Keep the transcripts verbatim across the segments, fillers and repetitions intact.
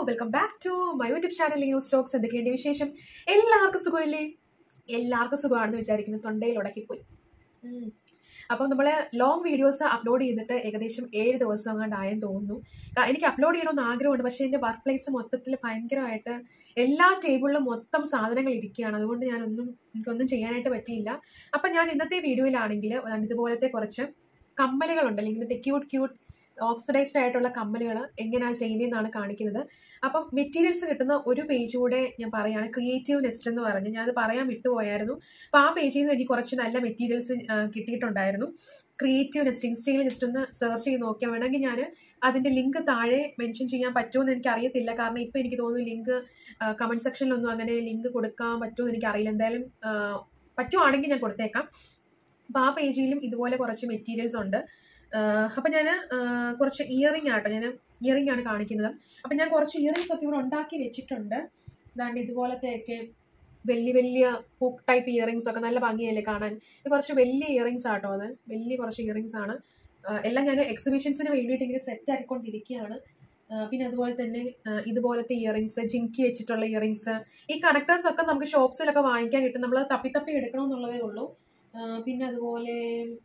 Welcome back to my YouTube channel news stocks. എന്തൊക്കെയുണ്ട് വിശേഷം? എല്ലാവർക്കും സുഖമല്ലേ? എല്ലാവർക്കും സുഖമാണെന്ന് വിചാരിക്കുന്നു. തൊണ്ടയിൽ ഉടക്കിപ്പോയി. അപ്പം നമ്മൾ ലോങ് വീഡിയോസ് അപ്ലോഡ് ചെയ്തിട്ട് ഏകദേശം ഏഴ് ദിവസം അങ്ങാണ്ടായെന്ന് തോന്നുന്നു. എനിക്ക് അപ്ലോഡ് ചെയ്യണമെന്ന് ആഗ്രഹമുണ്ട്, പക്ഷേ എൻ്റെ വർക്ക് പ്ലേസ് മൊത്തത്തിൽ ഭയങ്കരമായിട്ട് എല്ലാ ടേബിളിലും മൊത്തം സാധനങ്ങൾ ഇരിക്കുകയാണ്. അതുകൊണ്ട് ഞാനൊന്നും എനിക്കൊന്നും ചെയ്യാനായിട്ട് പറ്റിയില്ല. അപ്പം ഞാൻ ഇന്നത്തെ വീഡിയോയിലാണെങ്കിൽ ഇതുപോലത്തെ കുറച്ച് കമ്മലുകളുണ്ടല്ലോ, ഇങ്ങനത്തെ ക്യൂട്ട് ക്യൂട്ട് ഓക്സിഡൈസ്ഡ് ആയിട്ടുള്ള കമ്മലുകൾ എങ്ങനെയാണ് ചെയ്യുന്നതെന്നാണ് കാണിക്കുന്നത്. അപ്പം മെറ്റീരിയൽസ് കിട്ടുന്ന ഒരു പേജ് കൂടെ ഞാൻ പറയുകയാണ്, ക്രിയേറ്റീവ് നെസ്റ്റ് എന്ന് പറഞ്ഞ്. ഞാനത് പറയാൻ വിട്ടുപോയായിരുന്നു. അപ്പോൾ ആ പേജിൽ നിന്ന് എനിക്ക് കുറച്ച് നല്ല മെറ്റീരിയൽസ് കിട്ടിയിട്ടുണ്ടായിരുന്നു. ക്രിയേറ്റീവ് നെസ്റ്റ് ഇൻസ്റ്റയിൽ ജസ്റ്റ് ഒന്ന് സെർച്ച് ചെയ്ത് നോക്കിയാൽ വേണമെങ്കിൽ ഞാൻ അതിൻ്റെ ലിങ്ക് താഴെ മെൻഷൻ ചെയ്യാൻ പറ്റുമെന്ന് എനിക്കറിയത്തില്ല. കാരണം ഇപ്പോൾ എനിക്ക് തോന്നുന്നു ലിങ്ക് കമൻറ്റ് സെക്ഷനിലൊന്നും അങ്ങനെ ലിങ്ക് കൊടുക്കാൻ പറ്റുമെന്ന് എനിക്കറിയില്ല. എന്തായാലും പറ്റുവാണെങ്കിൽ ഞാൻ കൊടുത്തേക്കാം. അപ്പോൾ ആ പേജിലും ഇതുപോലെ കുറച്ച് മെറ്റീരിയൽസ് ഉണ്ട്. അപ്പം ഞാൻ കുറച്ച് ഇയറിംഗ് ആട്ടോ, ഞാൻ ഇയറിംഗ് ആണ് കാണിക്കുന്നത്. അപ്പം ഞാൻ കുറച്ച് ഇയറിങ്സ് ഒക്കെ ഇവിടെ ഉണ്ടാക്കി വെച്ചിട്ടുണ്ട്. അതാണ്ട് ഇതുപോലത്തെയൊക്കെ വലിയ വലിയ ഹുക്ക് ടൈപ്പ് ഇയറിങ്സ് ഒക്കെ നല്ല ഭംഗിയല്ലേ കാണാൻ. ഇത് കുറച്ച് വലിയ ഇയറിങ്സ് ആട്ടോ, അത് വലിയ കുറച്ച് ഇയറിങ്സ് ആണ്. എല്ലാം ഞാൻ എക്സിബിഷൻസിന് വേണ്ടിയിട്ട് ഇങ്ങനെ സെറ്റ് ആക്കിക്കൊണ്ടിരിക്കുകയാണ്. പിന്നെ അതുപോലെ തന്നെ ഇതുപോലത്തെ ഇയറിങ്സ്, ജിങ്കി വെച്ചിട്ടുള്ള ഇയറിങ്സ്, ഈ കണക്ടേഴ്സ് ഒക്കെ നമുക്ക് ഷോപ്സിലൊക്കെ വാങ്ങിക്കാൻ കിട്ടും. നമ്മൾ തപ്പി തപ്പി എടുക്കണമെന്നുള്ളതേ ഉള്ളൂ. പിന്നെ അതുപോലെ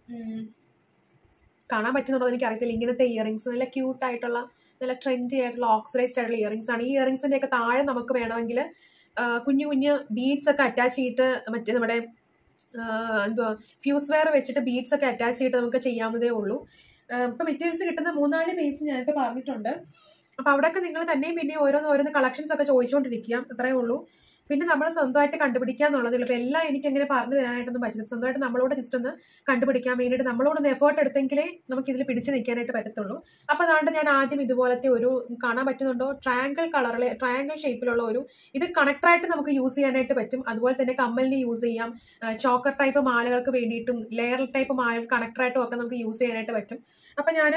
കാണാൻ പറ്റുന്നുണ്ടോ എനിക്ക് അറിയത്തില്ല, ഇങ്ങനത്തെ ഇയറിങ്സ് നല്ല ക്യൂട്ടായിട്ടുള്ള നല്ല ട്രെൻഡി ആയിട്ടുള്ള ഓക്സിഡൈസ്ഡ് ആയിട്ടുള്ള ഇയറിങ്സ് ആണ്. ഈ ഇയറിങ്സിൻ്റെ ഒക്കെ താഴെ നമുക്ക് വേണമെങ്കിൽ കുഞ്ഞു കുഞ്ഞു ബീഡ്സ് ഒക്കെ അറ്റാച്ച് ചെയ്തിട്ട് മറ്റേ നമ്മുടെ എന്തുവാ ഫ്യൂസ് വെയർ വെച്ചിട്ട് ബീഡ്സ് ഒക്കെ അറ്റാച്ച് ചെയ്തിട്ട് നമുക്ക് ചെയ്യാവുന്നതേ ഉള്ളൂ. ഇപ്പം മെറ്റീരിയൽസ് കിട്ടുന്ന മൂന്നാല് പേജ് ഞാനിപ്പോൾ പറഞ്ഞിട്ടുണ്ട്. അപ്പോൾ അവിടെയൊക്കെ നിങ്ങൾ തന്നെയും പിന്നെ ഓരോന്ന് ഓരോന്ന് കളക്ഷൻസ് ഒക്കെ ചോദിച്ചുകൊണ്ടിരിക്കുക, അത്രയേ ഉള്ളൂ. പിന്നെ നമ്മൾ സ്വന്തമായിട്ട് കണ്ടുപിടിക്കുക എന്നുള്ളതേ ഉള്ളൂ. ഇപ്പോൾ എല്ലാം എനിക്ക് അങ്ങനെ പറഞ്ഞു തരാനായിട്ടൊന്നും പറ്റില്ല. സ്വന്തമായിട്ട് നമ്മളോട് ജസ്റ്റ് ഒന്ന് കണ്ടുപിടിക്കാൻ വേണ്ടിയിട്ട് നമ്മളോടൊന്ന് എഫേർട്ട് എടുത്തെങ്കിലേ നമുക്ക് ഇതിൽ പിടിച്ച് നിൽക്കാനായിട്ട് പറ്റത്തുള്ളൂ. അപ്പോൾ അതുകൊണ്ട് ഞാൻ ആദ്യം ഇതുപോലത്തെ ഒരു കാണാൻ പറ്റുന്നുണ്ടോ, ട്രയാങ്കിൾ കളറിൽ ട്രയാങ്കിൾ ഷേപ്പിലുള്ള ഒരു ഇത് കണക്ടറായിട്ട് നമുക്ക് യൂസ് ചെയ്യാനായിട്ട് പറ്റും. അതുപോലെ തന്നെ കമ്മലിന് യൂസ് ചെയ്യാം. ചോക്കർ ടൈപ്പ് മാലകൾക്ക് വേണ്ടിയിട്ടും ലെയർ ടൈപ്പ് മാല കണക്ടറായിട്ടും ഒക്കെ നമുക്ക് യൂസ് ചെയ്യാനായിട്ട് പറ്റും. അപ്പം ഞാൻ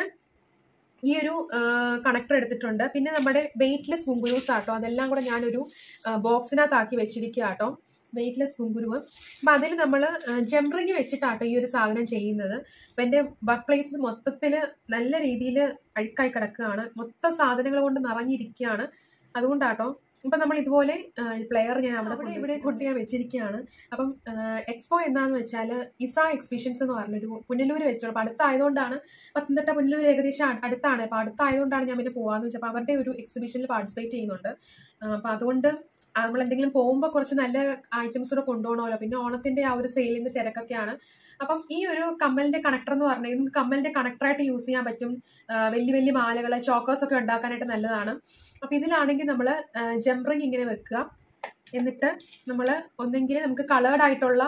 ഈ ഒരു കണക്ടർ എടുത്തിട്ടുണ്ട്. പിന്നെ നമ്മുടെ വെയ്റ്റ്ലെസ് ഗുങ്കുരൂസ് ആട്ടോ, അതെല്ലാം കൂടെ ഞാനൊരു ബോക്സിനകത്താക്കി വെച്ചിരിക്കുക കേട്ടോ, വെയ്റ്റ്ലെസ് ഗുങ്കുരുവ്. അപ്പം അതിൽ നമ്മൾ ജംറിങ് വെച്ചിട്ടാട്ടോ ഈ ഒരു സാധനം ചെയ്യുന്നത്. അപ്പം എൻ്റെ വർക്ക് പ്ലേസ് മൊത്തത്തിൽ നല്ല രീതിയിൽ അഴുക്കായി കിടക്കുകയാണ്, മൊത്തം സാധനങ്ങൾ കൊണ്ട് നിറഞ്ഞിരിക്കുകയാണ്. അതുകൊണ്ടാട്ടോ. അപ്പം നമ്മൾ ഇതുപോലെ പ്ലെയർ ഞാൻ അവിടെ ഇവിടെ ഇവിടെ കൊണ്ട് ഞാൻ വെച്ചിരിക്കുകയാണ്. അപ്പം എക്സ്പോ എന്താണെന്ന് വെച്ചാൽ ഇസ എക്സിബിഷൻസ് എന്ന് പറഞ്ഞൊരു പുനലൂർ വെച്ചോളൂ. അപ്പം അടുത്തായതുകൊണ്ടാണ്, പത്തനംതിട്ട പുനലൂർ ഏകദേശം അടുത്താണ്. അപ്പം അടുത്തായതുകൊണ്ടാണ് ഞാൻ പിന്നെ പോകാമെന്ന് വെച്ചാൽ. അപ്പോൾ അവരുടെ ഒരു എക്സിബിഷനിൽ പാർട്ടിസിപ്പേറ്റ് ചെയ്യുന്നുണ്ട്. അപ്പം അതുകൊണ്ട് നമ്മൾ എന്തെങ്കിലും പോകുമ്പോൾ കുറച്ച് നല്ല ഐറ്റംസ് കൂടെ കൊണ്ടുപോകണമല്ലോ. പിന്നെ ഓണത്തിൻ്റെ ആ ഒരു സെയിലിൻ്റെ തിരക്കൊക്കെയാണ്. അപ്പം ഈ ഒരു കമ്മലിൻ്റെ കണക്ടർ എന്ന് പറഞ്ഞാൽ നമുക്ക് കമ്മലിൻ്റെ കണക്ടറായിട്ട് യൂസ് ചെയ്യാൻ പറ്റും. വലിയ വലിയ മാലകൾ, ചോക്കേഴ്സ് ഒക്കെ ഉണ്ടാക്കാനായിട്ട് നല്ലതാണ്. അപ്പം ഇതിലാണെങ്കിൽ നമ്മൾ ജംറിങ് ഇങ്ങനെ വെക്കുക. എന്നിട്ട് നമ്മൾ ഒന്നെങ്കിൽ നമുക്ക് കളേർഡ് ആയിട്ടുള്ള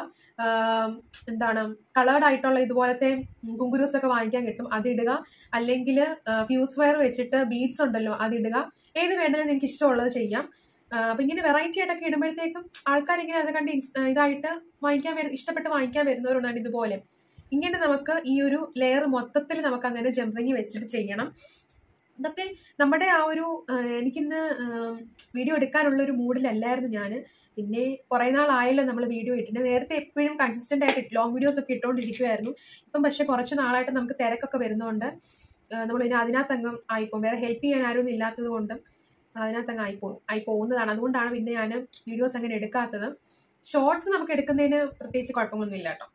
എന്താണ് കളേർഡ് ആയിട്ടുള്ള ഇതുപോലത്തെ ഗുങ്കുരൂസ് ഒക്കെ വാങ്ങിക്കാൻ കിട്ടും, അതിടുക. അല്ലെങ്കിൽ ഫ്യൂസ് വയർ വെച്ചിട്ട് ബീഡ്സ് ഉണ്ടല്ലോ, അതിടുക. ഏത് വേണമെങ്കിലും നിങ്ങൾക്ക് ഇഷ്ടമുള്ളത് ചെയ്യാം. അപ്പം ഇങ്ങനെ വെറൈറ്റി ആയിട്ടൊക്കെ ഇടുമ്പോഴത്തേക്കും ആൾക്കാരിങ്ങനെ അത് കണ്ട് ഇതായിട്ട് വാങ്ങിക്കാൻ വരും, ഇഷ്ടപ്പെട്ട് വാങ്ങിക്കാൻ വരുന്നവരുണ്ടാണ്. ഇതുപോലെ ഇങ്ങനെ നമുക്ക് ഈ ഒരു ലെയർ മൊത്തത്തിൽ നമുക്ക് അങ്ങനെ ജംറിങ് വെച്ചിട്ട് ചെയ്യണം. ഇതൊക്കെ നമ്മുടെ ആ ഒരു എനിക്കിന്ന് വീഡിയോ എടുക്കാനുള്ളൊരു മൂഡിലല്ലായിരുന്നു ഞാൻ. പിന്നെ കുറേ നാളായല്ലോ നമ്മൾ വീഡിയോ ഇട്ടിട്ട്. നേരത്തെ എപ്പോഴും കൺസിസ്റ്റൻ്റ് ആയിട്ട് ലോങ് വീഡിയോസ് ഒക്കെ ഇട്ടുകൊണ്ടിരിക്കുമായിരുന്നു. ഇപ്പം പക്ഷേ കുറച്ച് നാളായിട്ട് നമുക്ക് തിരക്കൊക്കെ വരുന്നതുകൊണ്ട് നമ്മൾ ഇനി അതിനകത്തങ്ങ് ആയിപ്പോകും. വേറെ ഹെൽപ്പ് ചെയ്യാൻ ആരും ഇല്ലാത്തത് കൊണ്ട് അതിനകത്തങ്ങ് ആയിപ്പോകും ആയി പോകുന്നതാണ്. അതുകൊണ്ടാണ് പിന്നെ ഞാൻ വീഡിയോസ് അങ്ങനെ എടുക്കാത്തത്. ഷോർട്സ് നമുക്ക് എടുക്കുന്നതിന് പ്രത്യേകിച്ച് കുഴപ്പമൊന്നും ഇല്ല കേട്ടോ.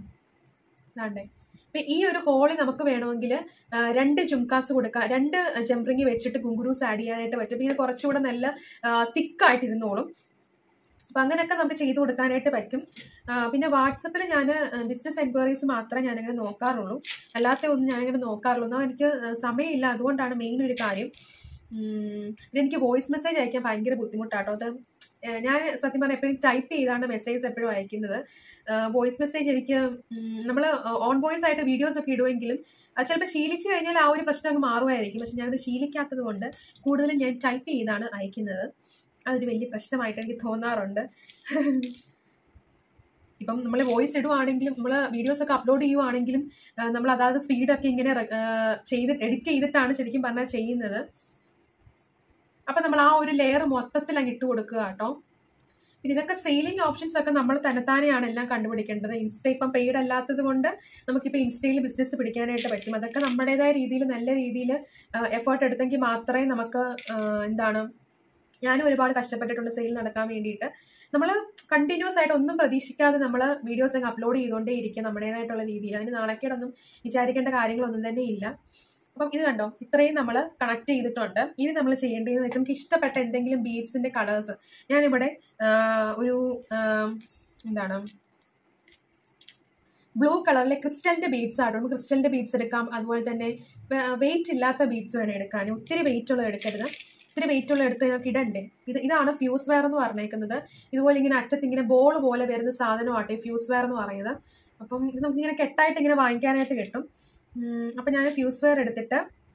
അതാണ്ടേ. അപ്പം ഈ ഒരു ഹോളിൽ നമുക്ക് വേണമെങ്കിൽ രണ്ട് ജുംകാസ് കൊടുക്കാം, രണ്ട് ജംറിങ് വെച്ചിട്ട് ഗുങ്കുരൂസ് ആഡ് ചെയ്യാനായിട്ട് പറ്റും. പിന്നെ കുറച്ചുകൂടെ നല്ല തിക്കായിട്ട് ഇരുന്നോളും. അപ്പം അങ്ങനെയൊക്കെ നമുക്ക് ചെയ്ത് കൊടുക്കാനായിട്ട് പറ്റും. പിന്നെ വാട്സപ്പിൽ ഞാൻ ബിസിനസ് എൻക്വയറീസ് മാത്രമേ ഞാനങ്ങനെ നോക്കാറുള്ളൂ, അല്ലാത്ത ഒന്നും ഞാനിങ്ങനെ നോക്കാറുള്ളൂ. എന്നാൽ എനിക്ക് സമയമില്ല, അതുകൊണ്ടാണ് മെയിൻ ഒരു കാര്യം. പിന്നെ എനിക്ക് വോയിസ് മെസ്സേജ് അയക്കാൻ ഭയങ്കര ബുദ്ധിമുട്ടാട്ടോ. അത് ഞാൻ സത്യം പറഞ്ഞാൽ എപ്പോഴും ടൈപ്പ് ചെയ്താണ് മെസ്സേജ് എപ്പോഴും അയക്കുന്നത്. വോയിസ് മെസ്സേജ് എനിക്ക് നമ്മൾ ഓൺ വോയിസ് ആയിട്ട് വീഡിയോസ് ഒക്കെ ഇടുമെങ്കിലും അത് ചിലപ്പോൾ ശീലിച്ചു കഴിഞ്ഞാൽ ആ ഒരു പ്രശ്നം അങ്ങ് മാറുമായിരിക്കും. പക്ഷെ ഞാനത് ശീലിക്കാത്തത് കൊണ്ട് കൂടുതലും ഞാൻ ടൈപ്പ് ചെയ്താണ് അയക്കുന്നത്. അതൊരു വലിയ പ്രശ്നമായിട്ട് എനിക്ക് തോന്നാറുണ്ട്. ഇപ്പം നമ്മൾ വോയിസ് ഇടുവാണെങ്കിലും നമ്മൾ വീഡിയോസ് ഒക്കെ അപ്ലോഡ് ചെയ്യുവാണെങ്കിലും നമ്മൾ അതായത് സ്പീഡൊക്കെ ഇങ്ങനെ ചെയ്ത് എഡിറ്റ് ചെയ്തിട്ടാണ് ശരിക്കും പറഞ്ഞാൽ ചെയ്യുന്നത്. അപ്പം നമ്മൾ ആ ഒരു ലെയർ മൊത്തത്തിൽ അങ്ങ് ഇട്ട് കൊടുക്കുക കേട്ടോ. പിന്നെ ഇതൊക്കെ സെയിലിംഗ് ഓപ്ഷൻസ് ഒക്കെ നമ്മൾ തന്നെത്താനെയാണ് എല്ലാം കണ്ടുപിടിക്കേണ്ടത്. ഇൻസ്റ്റ ഇപ്പം പെയ്ഡ് അല്ലാത്തത് കൊണ്ട് നമുക്കിപ്പോൾ ഇൻസ്റ്റയിൽ ബിസിനസ് പിടിക്കാനായിട്ട് പറ്റും. അതൊക്കെ നമ്മുടേതായ രീതിയിൽ നല്ല രീതിയിൽ എഫേർട്ട് എടുത്തെങ്കിൽ മാത്രമേ നമുക്ക് എന്താണ്, ഞാനും ഒരുപാട് കഷ്ടപ്പെട്ടിട്ടുണ്ട് സെയിൽ നടക്കാൻ വേണ്ടിയിട്ട്. നമ്മൾ കണ്ടിന്യൂസ് ആയിട്ട് ഒന്നും പ്രതീക്ഷിക്കാതെ നമ്മൾ വീഡിയോസ് ഒക്കെ അപ്ലോഡ് ചെയ്തുകൊണ്ടേ ഇരിക്കുക നമ്മുടേതായിട്ടുള്ള രീതിയിൽ. അതിന് നാണക്കേടൊന്നും വിചാരിക്കേണ്ട കാര്യങ്ങളൊന്നും തന്നെ ഇല്ല. അപ്പം ഇത് കണ്ടോ, ഇത്രയും നമ്മൾ കണക്ട് ചെയ്തിട്ടുണ്ട്. ഇനി നമ്മൾ ചെയ്യേണ്ടതെന്ന് വെച്ചാൽ നമുക്ക് ഇഷ്ടപ്പെട്ട എന്തെങ്കിലും ബീഡ്സിന്റെ കളേഴ്സ്, ഞാനിവിടെ ഒരു എന്താണ് ബ്ലൂ കളറിലെ ക്രിസ്റ്റലിന്റെ ബീഡ്സ് ആട്ടോ. ക്രിസ്റ്റലിന്റെ ബീഡ്സ് എടുക്കാം, അതുപോലെ തന്നെ വെയിറ്റ് ഇല്ലാത്ത ബീഡ്സ് വേണം എടുക്കാൻ. ഒത്തിരി വെയിറ്റ് ഉള്ളത് എടുക്കരുത്, ഇത്തിരി വെയിറ്റ് ഉള്ള എടുത്ത് ഞങ്ങൾക്ക് ഇടണ്ടേ. ഇത് ഇതാണ് ഫ്യൂസ് വെയർ എന്ന് പറഞ്ഞേക്കുന്നത്. ഇതുപോലെ ഇങ്ങനെ അറ്റത്ത് ഇങ്ങനെ ബോൾ പോലെ വരുന്ന സാധനമാട്ടെ ഫ്യൂസ് വെയർ എന്ന് പറയുന്നത്. അപ്പം ഇത് നമുക്കിങ്ങനെ കെട്ടായിട്ട് ഇങ്ങനെ വാങ്ങിക്കാനായിട്ട് കിട്ടും. അപ്പം ഞാൻ ഫ്യൂസ് വെയർ എടുത്തിട്ട്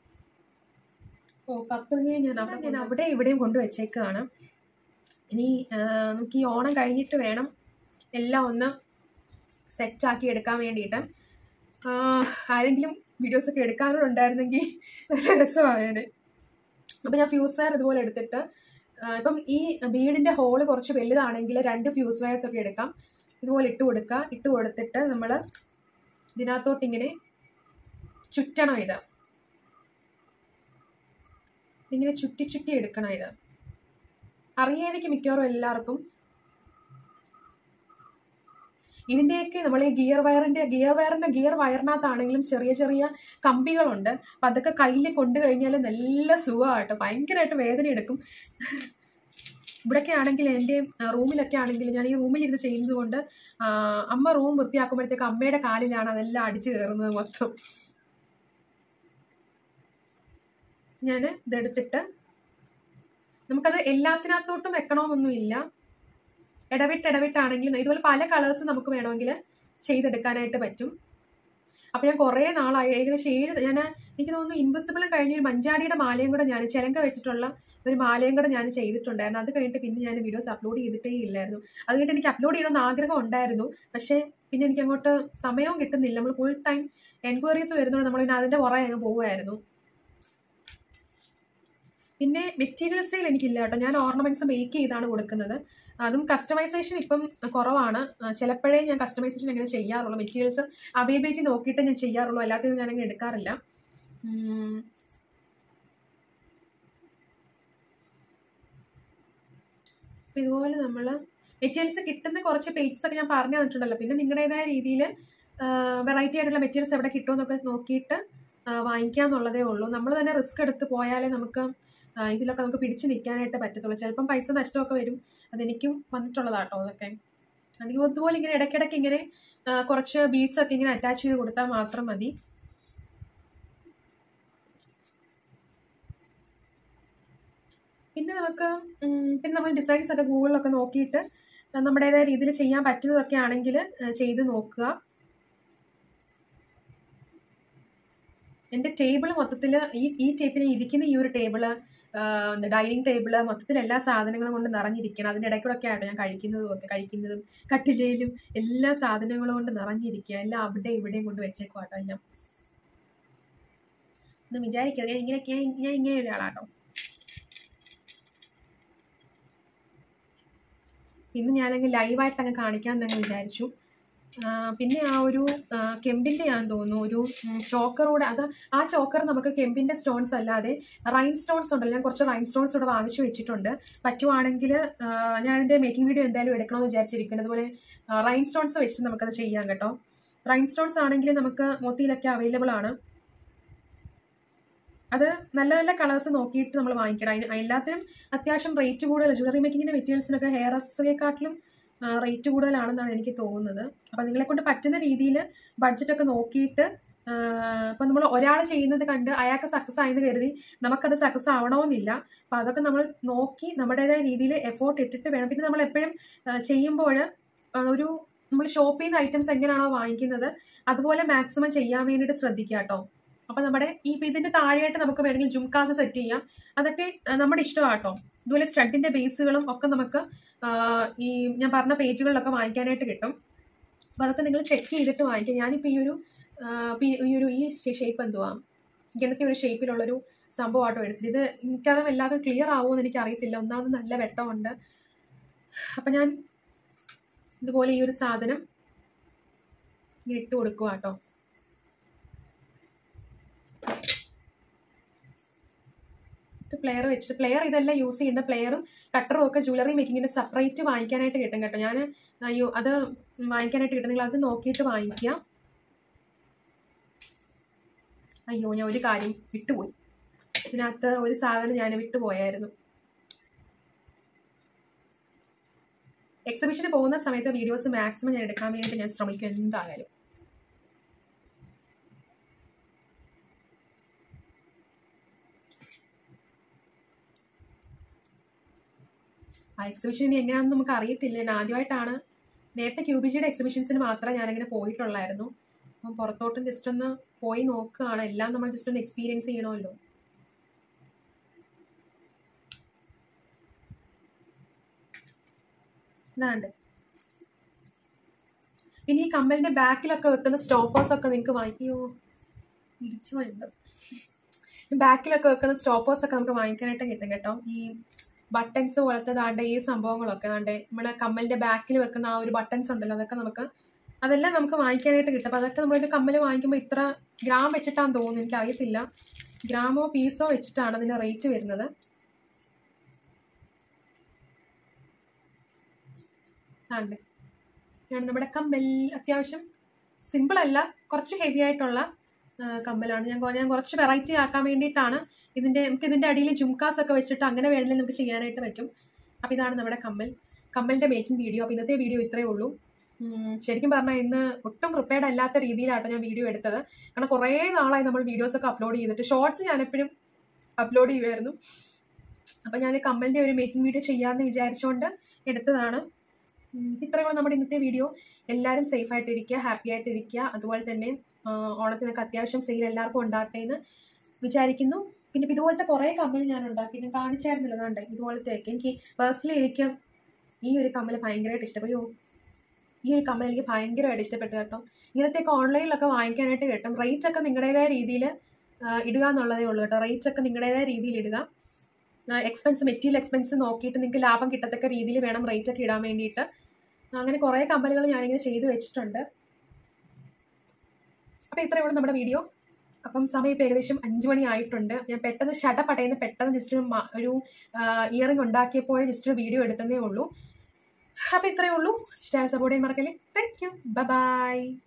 ഓ കത്രികയെ ഞാൻ അവിടെ ഞാൻ അവിടെ ഇവിടെയും കൊണ്ട് വെച്ചേക്കാണ്. ഇനി നമുക്ക് ഈ ഓണം കഴിഞ്ഞിട്ട് വേണം എല്ലാം ഒന്ന് സെറ്റാക്കി എടുക്കാൻ വേണ്ടിയിട്ട്. ആരെങ്കിലും വീഡിയോസൊക്കെ എടുക്കാനോടുണ്ടായിരുന്നെങ്കിൽ നല്ല രസമായേനെ. അപ്പം ഞാൻ ഫ്യൂസ് വെയർ ഇതുപോലെ എടുത്തിട്ട്, ഇപ്പം ഈ ബീഡിൻ്റെ ഹോള് കുറച്ച് വലുതാണെങ്കിൽ രണ്ട് ഫ്യൂസ് വെയർസ് ഒക്കെ എടുക്കാം. ഇതുപോലെ ഇട്ട് കൊടുക്കുക. ഇട്ട് കൊടുത്തിട്ട് നമ്മൾ ഇതിനകത്തോട്ടിങ്ങനെ ചുറ്റണം. ഇത് ഇങ്ങനെ ചുറ്റി ചുറ്റി എടുക്കണം. ഇത് അറിയാതിരിക്കും മിക്കവാറും എല്ലാവർക്കും. ഇതിൻ്റെയൊക്കെ നമ്മൾ ഈ ഗിയർ വയറിൻ്റെ ഗിയർ വയറിൻ്റെ ഗിയർ വയറിനകത്താണെങ്കിലും ചെറിയ ചെറിയ കമ്പികളുണ്ട്. അപ്പം അതൊക്കെ കയ്യിൽ കൊണ്ടു കഴിഞ്ഞാൽ നല്ല സുഖമാട്ടോ, ഭയങ്കരമായിട്ട് വേദന എടുക്കും. ഇവിടെയൊക്കെ ആണെങ്കിൽ എൻ്റെ റൂമിലൊക്കെ ആണെങ്കിൽ ഞാൻ ഈ റൂമിലിരുന്ന് ചെയ്യുന്നത് കൊണ്ട് അമ്മ റൂം വൃത്തിയാക്കുമ്പോഴത്തേക്ക് അമ്മയുടെ കാലിലാണ് അതെല്ലാം അടിച്ചു കയറുന്നത് മൊത്തം. ഞാൻ ഇതെടുത്തിട്ട് നമുക്കത് എല്ലാത്തിനകത്തോട്ടും വെക്കണമെന്നൊന്നുമില്ല, ഇടവിട്ട് ഇടവിട്ടാണെങ്കിലും ഇതുപോലെ പല കളേഴ്സ് നമുക്ക് വേണമെങ്കിൽ ചെയ്തെടുക്കാനായിട്ട് പറ്റും. അപ്പം ഞാൻ കുറേ നാളായി, ഏകദേശം ഏഴ് ഞാൻ എനിക്ക് തോന്നുന്നു ഇൻവിസിബിൾ കഴിഞ്ഞൊരു മഞ്ചാടിയുടെ മാലയും കൂടെ ഞാൻ ചിലങ്ക വെച്ചിട്ടുള്ള ഒരു മാലയും കൂടെ ഞാൻ ചെയ്തിട്ടുണ്ടായിരുന്നു. അത് കഴിഞ്ഞിട്ട് പിന്നെ ഞാൻ വീഡിയോസ് അപ്ലോഡ് ചെയ്തിട്ടേ ഇല്ലായിരുന്നു. അത് കഴിഞ്ഞിട്ട് എനിക്ക് അപ്ലോഡ് ചെയ്യണമെന്ന് ആഗ്രഹം ഉണ്ടായിരുന്നു, പക്ഷേ പിന്നെ എനിക്ക് അങ്ങോട്ട് സമയവും കിട്ടുന്നില്ല. നമ്മൾ ഫുൾ ടൈം എൻക്വയറീസ് വരുന്നതുകൊണ്ട് നമ്മൾ പിന്നെ അതിൻ്റെ പുറകെ അങ്ങ് പോവുമായിരുന്നു. പിന്നെ മെറ്റീരിയൽസിൽ എനിക്കില്ല കേട്ടോ, ഞാൻ ഓർണമെന്റ്സ് മേക്ക് ചെയ്താണ് കൊടുക്കുന്നത്. അതും കസ്റ്റമൈസേഷൻ ഇപ്പം കുറവാണ്. ചിലപ്പോഴേ ഞാൻ കസ്റ്റമൈസേഷൻ അങ്ങനെ ചെയ്യാറുള്ളൂ. മെറ്റീരിയൽസ് അവൈലബിലിറ്റി നോക്കിയിട്ട് ഞാൻ ചെയ്യാറുള്ളൂ, അല്ലാത്തത് ഞാൻ അങ്ങനെ എടുക്കാറില്ല. ഇതുപോലെ നമ്മൾ മെറ്റീരിയൽസ് കിട്ടുന്ന കുറച്ച് പേജസ് ഒക്കെ ഞാൻ പറഞ്ഞു തന്നിട്ടുണ്ടല്ലോ. പിന്നെ നിങ്ങളുടേതായ രീതിയിൽ വെറൈറ്റി ആയിട്ടുള്ള മെറ്റീരിയൽസ് എവിടെ കിട്ടുമെന്നൊക്കെ നോക്കിയിട്ട് വാങ്ങിക്കാന്നുള്ളതേ ഉള്ളൂ. നമ്മൾ തന്നെ റിസ്ക് എടുത്ത് പോയാലേ നമുക്ക് ഇതിലൊക്കെ നമുക്ക് പിടിച്ചു നിൽക്കാനായിട്ട് പറ്റത്തുള്ളൂ. ചിലപ്പം പൈസ നഷ്ടമൊക്കെ വരും, അതെനിക്കും വന്നിട്ടുള്ളതാട്ടോ അതൊക്കെ. അല്ലെങ്കിൽ അതുപോലെ ഇങ്ങനെ ഇടയ്ക്കിടയ്ക്ക് ഇങ്ങനെ കുറച്ച് ബീഡ്സ് ഒക്കെ ഇങ്ങനെ അറ്റാച്ച് ചെയ്ത് കൊടുത്താൽ മാത്രം മതി. പിന്നെ നമുക്ക് പിന്നെ നമ്മൾ ഡിസൈൻസ് ഒക്കെ ഗൂഗിളിലൊക്കെ നോക്കിയിട്ട് നമ്മുടേതായ രീതിയിൽ ചെയ്യാൻ പറ്റുന്നതൊക്കെ ആണെങ്കിൽ ചെയ്ത് നോക്കുക. എൻ്റെ ടേബിള് മൊത്തത്തിൽ ഈ ഈ ടേപ്പിൽ ഇരിക്കുന്ന ഈ ഒരു ടേബിള് ഡൈനിങ് ടേബിള് മൊത്തത്തിൽ എല്ലാ സാധനങ്ങളും കൊണ്ട് നിറഞ്ഞിരിക്കണം. അതിൻ്റെ ഇടയ്ക്കൂടെയൊക്കെ ആയിട്ട് ഞാൻ കഴിക്കുന്നതും ഒക്കെ കഴിക്കുന്നതും കട്ടിലയിലും എല്ലാ സാധനങ്ങളും കൊണ്ട് നിറഞ്ഞിരിക്കുക. എല്ലാം അവിടെ ഇവിടെയും കൊണ്ട് വെച്ചേക്കും കേട്ടോ. ഞാൻ ഒന്നും വിചാരിക്കാതെ ഞാൻ ഇങ്ങനെ ഞാൻ ഇങ്ങനെ ഒരാളാട്ടോ. ഇന്ന് ഞാനങ്ങ് ലൈവായിട്ട് അങ്ങ് കാണിക്കാമെന്നങ്ങ് വിചാരിച്ചു. പിന്നെ ആ ഒരു കെമ്പിൻ്റെ ഞാൻ തോന്നുന്നു ഒരു ചോക്കറൂടെ, അത് ആ ചോക്കർ നമുക്ക് കെമ്പിൻ്റെ സ്റ്റോൺസ് അല്ലാതെ റൈൻ സ്റ്റോൺസ് ഉണ്ടല്ലോ, ഞാൻ കുറച്ച് റൈൻ സ്റ്റോൺസ് ഇവിടെ വാങ്ങിച്ചു വെച്ചിട്ടുണ്ട്. പറ്റുവാണെങ്കിൽ ഞാൻ അതിൻ്റെ മേക്കിംഗ് വീഡിയോ എന്തായാലും എടുക്കണമെന്ന് വിചാരിച്ചിരിക്കുന്നത്. അതുപോലെ റൈൻ സ്റ്റോൺസ് വെച്ചിട്ട് നമുക്കത് ചെയ്യാം കേട്ടോ. റൈൻ സ്റ്റോൺസ് ആണെങ്കിൽ നമുക്ക് മോത്തിയിലൊക്കെ അവൈലബിൾ ആണ്. അത് നല്ല നല്ല കളേഴ്സ് നോക്കിയിട്ട് നമ്മൾ വാങ്ങിക്കണം. അതിന് എല്ലാത്തിനും അത്യാവശ്യം റേറ്റ് കൂടുതൽ, ജ്വല്ലറി മേക്കിങ്ങിൻ്റെ മെറ്റീരിയൽസിനൊക്കെ ഹെയർ ആക്സസറിയെക്കാട്ടിലും റേറ്റ് കൂടുതലാണെന്നാണ് എനിക്ക് തോന്നുന്നത്. അപ്പം നിങ്ങളെ കൊണ്ട് പറ്റുന്ന രീതിയിൽ ബഡ്ജറ്റൊക്കെ നോക്കിയിട്ട്, ഇപ്പം നമ്മൾ ഒരാൾ ചെയ്യുന്നത് കണ്ട് അയാൾക്ക് സക്സസ് ആയെന്ന് കരുതി നമുക്കത് സക്സസ് ആവണമെന്നില്ല. അപ്പം അതൊക്കെ നമ്മൾ നോക്കി നമ്മുടേതായ രീതിയിൽ എഫോർട്ട് ഇട്ടിട്ട് വേണം. പിന്നെ നമ്മൾ എപ്പോഴും ചെയ്യുമ്പോൾ ഒരു നമ്മൾ ഷോപ്പ് ചെയ്യുന്ന ഐറ്റംസ് എങ്ങനെയാണോ വാങ്ങിക്കുന്നത് അതുപോലെ മാക്സിമം ചെയ്യാൻ വേണ്ടിയിട്ട് ശ്രദ്ധിക്കുക കേട്ടോ. അപ്പം നമ്മുടെ ഈ ഇതിൻ്റെ താഴെയായിട്ട് നമുക്ക് വേണമെങ്കിൽ ജുംകാസ് സെറ്റ് ചെയ്യാം, അതൊക്കെ നമ്മുടെ ഇഷ്ടമാട്ടോ. ഇതുപോലെ സ്റ്റഡിൻ്റെ ബേസുകളും ഒക്കെ നമുക്ക് ഈ ഞാൻ പറഞ്ഞ പേജുകളിലൊക്കെ വാങ്ങിക്കാനായിട്ട് കിട്ടും. അപ്പം അതൊക്കെ നിങ്ങൾ ചെക്ക് ചെയ്തിട്ട് വാങ്ങിക്കാം. ഞാനിപ്പോൾ ഈ ഒരു ഈ ഒരു ഈ ഷേപ്പ് എന്തുവാ ഇങ്ങനത്തെ ഒരു ഷേപ്പിലുള്ളൊരു സംഭവമാട്ടോ എടുത്തിട്ട്. ഇത് എനിക്കത് വല്ലാതെ ക്ലിയർ ആവുമെന്ന് എനിക്ക് അറിയത്തില്ല. ഒന്നാമത് നല്ല വെട്ടമുണ്ട്. അപ്പം ഞാൻ ഇതുപോലെ ഈ ഒരു സാധനം ഇങ്ങനെ ഇട്ട് കൊടുക്കുക കേട്ടോ. പ്ലെയർ വെച്ചിട്ട് പ്ലെയർ ഇതെല്ലാം യൂസ് ചെയ്യുന്ന പ്ലെയറും കട്ടറും ഒക്കെ ജ്വല്ലറി മേക്കിങ്ങിൻ്റെ സെപ്പറേറ്റ് വാങ്ങിക്കാനായിട്ട് കിട്ടും കേട്ടോ. ഞാൻ അയ്യോ അത് വാങ്ങിക്കാനായിട്ട് കിട്ടും, നിങ്ങൾ അത് നോക്കിയിട്ട് വാങ്ങിക്കുക. അയ്യോ ഞാൻ ഒരു കാര്യം വിട്ടുപോയി, ഇതിനകത്ത് ഒരു സാധനം ഞാൻ വിട്ടുപോയായിരുന്നു. എക്സിബിഷന് പോകുന്ന സമയത്ത് വീഡിയോസ് മാക്സിമം ഞാൻ എടുക്കാൻ വേണ്ടിയിട്ട് ഞാൻ ശ്രമിക്കും എന്തായാലും. ആ എക്സിബിഷൻ ഇനി എങ്ങനെയാണെന്ന് നമുക്ക് അറിയത്തില്ല. ഞാൻ ആദ്യമായിട്ടാണ്, നേരത്തെ ക്യൂബിജിയുടെ എക്സിബിഷൻസിന് മാത്രമേ ഞാനങ്ങനെ പോയിട്ടുള്ളായിരുന്നു. അപ്പം പുറത്തോട്ടും ജസ്റ്റ് ഒന്ന് പോയി നോക്കുകയാണ്, എല്ലാം നമ്മൾ ജസ്റ്റ് ഒന്ന് എക്സ്പീരിയൻസ് ചെയ്യണമല്ലോ. ഇതാണ്ട് പിന്നെ ഈ കമ്മലിൻ്റെ ബാക്കിലൊക്കെ വെക്കുന്ന സ്റ്റോപ്പേഴ്സൊക്കെ നിങ്ങൾക്ക് വാങ്ങിക്കോ ഇടിച്ചു വരുന്നത്. ബാക്കിലൊക്കെ വെക്കുന്ന സ്റ്റോപ്പേഴ്സൊക്കെ നമുക്ക് വാങ്ങിക്കാനായിട്ട് കിട്ടും കേട്ടോ. ഈ ബട്ടൺസ് പോലത്തെ ദാണ്ട് ഈ സംഭവങ്ങളൊക്കെ ദാണ്ട് നമ്മുടെ കമ്മലിൻ്റെ ബാക്കിൽ വെക്കുന്ന ആ ഒരു ബട്ടൺസ് ഉണ്ടല്ലോ, അതൊക്കെ നമുക്ക് അതെല്ലാം നമുക്ക് വാങ്ങിക്കാനായിട്ട് കിട്ടും. അപ്പോൾ അതൊക്കെ നമ്മളൊരു കമ്മൽ വാങ്ങിക്കുമ്പോൾ ഇത്ര ഗ്രാം വെച്ചിട്ടാണെന്ന് തോന്നുന്നു, എനിക്കറിയത്തില്ല ഗ്രാമോ പീസോ വെച്ചിട്ടാണ് അതിൻ്റെ റേറ്റ് വരുന്നത്. ആണ്ട് ഞാൻ നമ്മുടെ കമ്മൽ അത്യാവശ്യം സിമ്പിളല്ല, കുറച്ച് ഹെവി ആയിട്ടുള്ള കമ്മലാണ്. ഞാൻ ഞാൻ കുറച്ച് വെറൈറ്റി ആക്കാൻ വേണ്ടിയിട്ടാണ് ഇതിൻ്റെ, നമുക്ക് ഇതിൻ്റെ അടിയിൽ ജുംകാസ് ഒക്കെ വെച്ചിട്ട് അങ്ങനെ വേണമെങ്കിൽ നമുക്ക് ചെയ്യാനായിട്ട് പറ്റും. അപ്പോൾ ഇതാണ് നമ്മുടെ കമ്മൽ കമ്മലിൻ്റെ മേക്കിംഗ് വീഡിയോ. അപ്പോൾ ഇന്നത്തെ വീഡിയോ ഇത്രയേ ഉള്ളൂ. ശരിക്കും പറഞ്ഞാൽ ഇന്ന് ഒട്ടും പ്രിപ്പയർഡ് അല്ലാത്ത രീതിയിലാട്ടോ ഞാൻ വീഡിയോ എടുത്തത്. കാരണം കുറേ നാളായി നമ്മൾ വീഡിയോസൊക്കെ അപ്ലോഡ് ചെയ്തിട്ട്, ഷോർട്സ് ഞാൻ എപ്പോഴും അപ്ലോഡ് ചെയ്യുമായിരുന്നു. അപ്പോൾ ഞാൻ കമ്മലിൻ്റെ ഒരു മേക്കിംഗ് വീഡിയോ ചെയ്യാമെന്ന് വിചാരിച്ചുകൊണ്ട് എടുത്തതാണ്. ഇത്രയുള്ള നമ്മുടെ ഇന്നത്തെ വീഡിയോ. എല്ലാവരും സേഫ് ആയിട്ടിരിക്കുക, ഹാപ്പി ആയിട്ടിരിക്കുക. അതുപോലെ തന്നെ ഓണത്തിനൊക്കെ അത്യാവശ്യം സെയിൽ എല്ലാവർക്കും ഉണ്ടാകട്ടെ എന്ന് വിചാരിക്കുന്നു. പിന്നെ ഇതുപോലത്തെ കുറേ കമ്മൽ ഞാൻ ഉണ്ടാക്കി, ഞാൻ കാണിച്ചായിരുന്നല്ലോ അതുകൊണ്ട് ഇതുപോലത്തെയൊക്കെ. എനിക്ക് പേഴ്സണലി എനിക്ക് ഈ ഒരു കമ്മൽ ഭയങ്കരമായിട്ട് ഇഷ്ടപ്പെട്ടു. ഈ ഒരു കമ്മൽ എനിക്ക് ഭയങ്കരമായിട്ട് ഇഷ്ടപ്പെട്ടു കേട്ടോ. ഇങ്ങനത്തെയൊക്കെ ഓൺലൈനിലൊക്കെ വാങ്ങിക്കാനായിട്ട് കിട്ടും. റേറ്റ് ഒക്കെ നിങ്ങളുടേതായ രീതിയിൽ ഇടുക എന്നുള്ളതേ ഉള്ളൂ കേട്ടോ. റേറ്റ് ഒക്കെ നിങ്ങളുടേതായ രീതിയിൽ ഇടുക. എക്സ്പെൻസ് മെറ്റീരിയൽ എക്സ്പെൻസ് നോക്കിയിട്ട് നിങ്ങൾക്ക് ലാഭം കിട്ടത്തക്ക രീതിയിൽ വേണം റേറ്റ് ഒക്കെ ഇടാൻ വേണ്ടിയിട്ട്. അങ്ങനെ കുറേ കമ്പലുകൾ ഞാനിങ്ങനെ ചെയ്ത് വെച്ചിട്ടുണ്ട്. അപ്പോൾ ഇത്രയേ ഉള്ളൂ നമ്മുടെ വീഡിയോ. അപ്പം സമയം ഇപ്പോൾ ഏകദേശം അഞ്ച് മണി ആയിട്ടുണ്ട്. ഞാൻ പെട്ടെന്ന് ഷടപടയെന്ന് പെട്ടെന്ന് ജസ്റ്റ് ഒരു ഇയറിംഗ് ഉണ്ടാക്കിയപ്പോൾ ജസ്റ്റ് ഒരു വീഡിയോ എടുത്തതേ ഉള്ളൂ. അപ്പോൾ ഇത്രയേ ഉള്ളൂ. ഇഷ്ടമായ സപ്പോർട്ട് ചെയ്യാൻ മറക്കല്ലേ. Thank you, bye by.